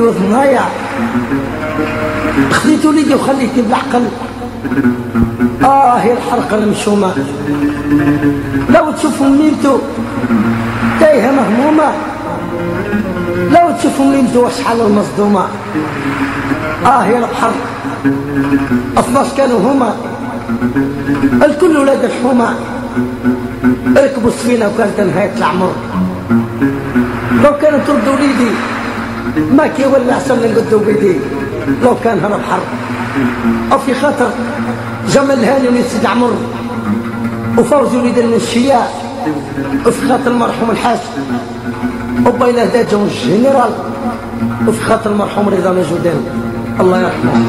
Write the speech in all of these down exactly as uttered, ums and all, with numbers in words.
له ضنايا، خليت وليدي وخليتني بالعقل. اه هي الحرقه المشومه، لو تشوفوا ميمتو تايهه مهمومه، لو تشوفوا ميمتو شحال المصدومه. اه هي البحر اثناش كانوا هما، الكل ولاد الحومه، ركبوا السفينه وكانت نهايه العمر. لو كانوا تردوا وليدي ما كي ولا احسن من قدو بيدي، لو كان هذا بحر. او في خاطر جمال هاني وليد سيد عمر وفوز وليد النشياء، وفي خاطر المرحوم الحاج وبين داجه الجنرال، وفي خاطر المرحوم رضا نجودان الله يرحمه.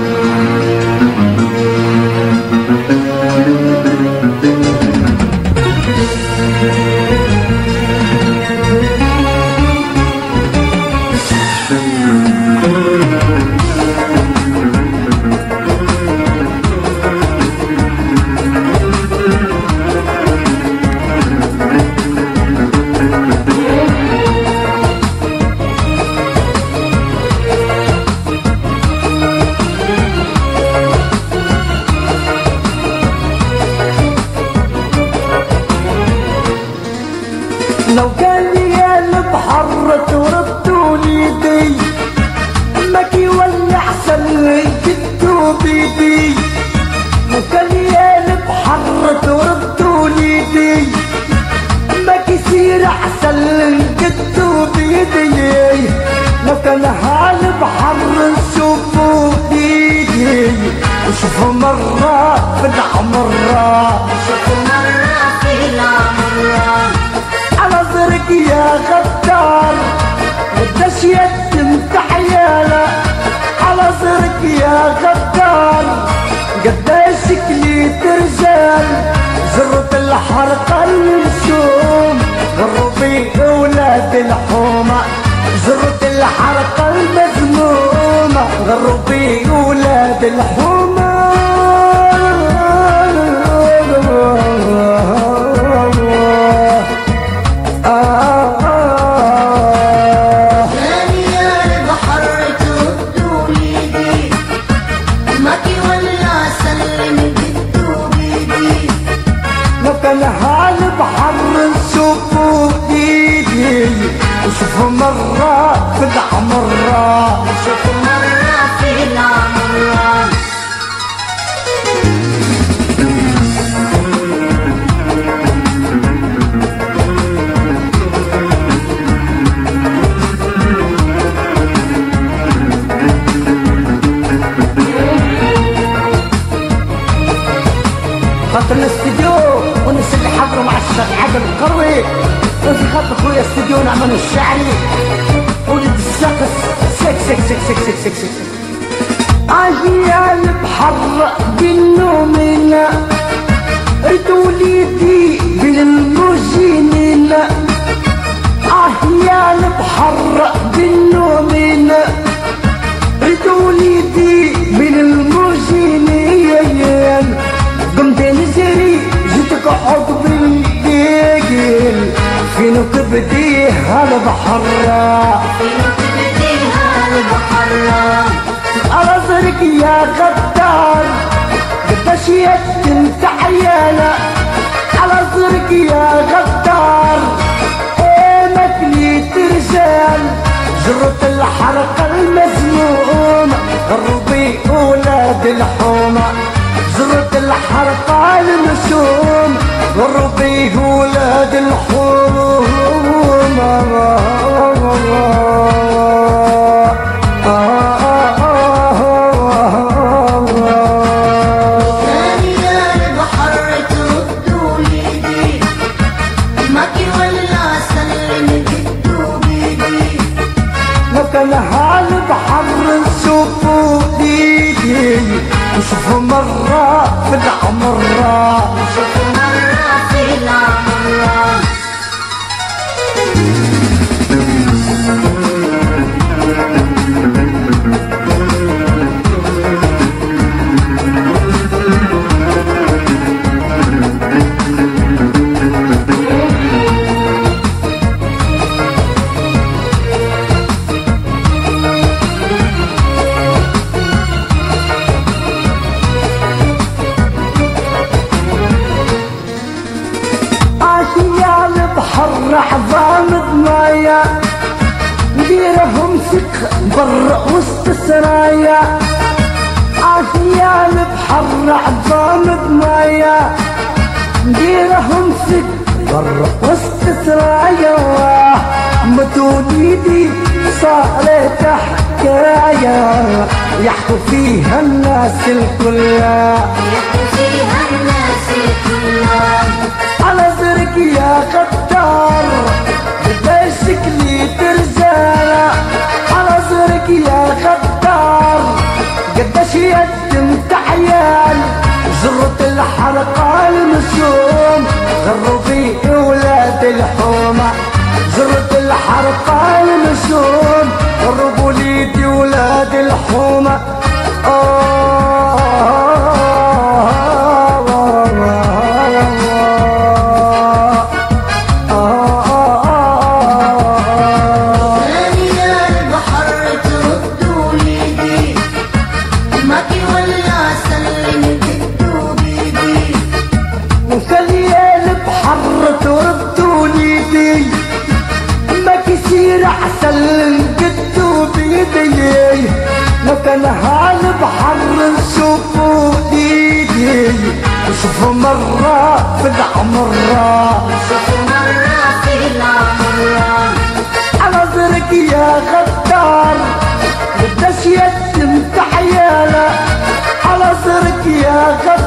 لو كان لي البحر تردوا ليدي ما كي ولا احسن كدو بيدي، لو كان لي البحر تردوا ليدي ما كي يصير احسن كدو بيدي، لو كان هالبحر نشوفو بيدي وشوفو مرة في العمرة، شوفوا مرة في العمرة على زرق يا غدار قداش يتم تحياله، على زرق يا غدار قداش كليت رجال، جرة الحرقة المنشوم غربي اولاد الحومة، جرة الحرقة المذمومة غربي اولاد الحومة. وشوفوا مرة في العمرة، شوفوا مرة في العمرة خاطر الاستديو والناس اللي حضروا مع الشيخ عادل القروي، وفي خاطر خويا استديو نعمل الشعري ولد السقس سك سك سك سك سك سك سك عاجي البحر بالنومينا ريت وليدي بالموجينينا، عاجي البحر بالنومينا ريت وليدي بالموجينينا، قمت نجري جيتك عقب الديقل فينو كبديه هالبحر، فينو كبديه هالبحر على زرق يا غدار قداش يتم تحياله، على زرق يا غدار ايه مكليت رجال، جرة الحرقة المزمومة غربي اولاد الحومة، جرة الحرقة المشوم غربي ولاد الحومة. ثاني البحر تردوا ليدي ما كي ولا سلم كدو بيدي، لو كان هالبحر نشوفو بيدي وشوفوا مرة في العمرة، شوفوا مرة في العمرة امسك بر وسط سرايا عافية البحر عظام بمايا نديره امسك بر وسط سرايا متوليدي صارت حكاية يحكوا فيها الناس الكلها يحكوا فيها الناس الكلها على زرق يا غدار بداي شكلي ترجالة على زرق يا غدار قداش يدمت عيال جرة الحرقة المسوم غروا في ولاد الحومة جرة الحرقة المسوم غروا وليدي ولاد الحومة أحسن قدو بيدي لكن هالبحر نشوفو ايدي نشوفو مرة في العمرة نشوفو مرة في العمرة على زرق يا غدار قداش يتم تحيالة على زرق يا غدار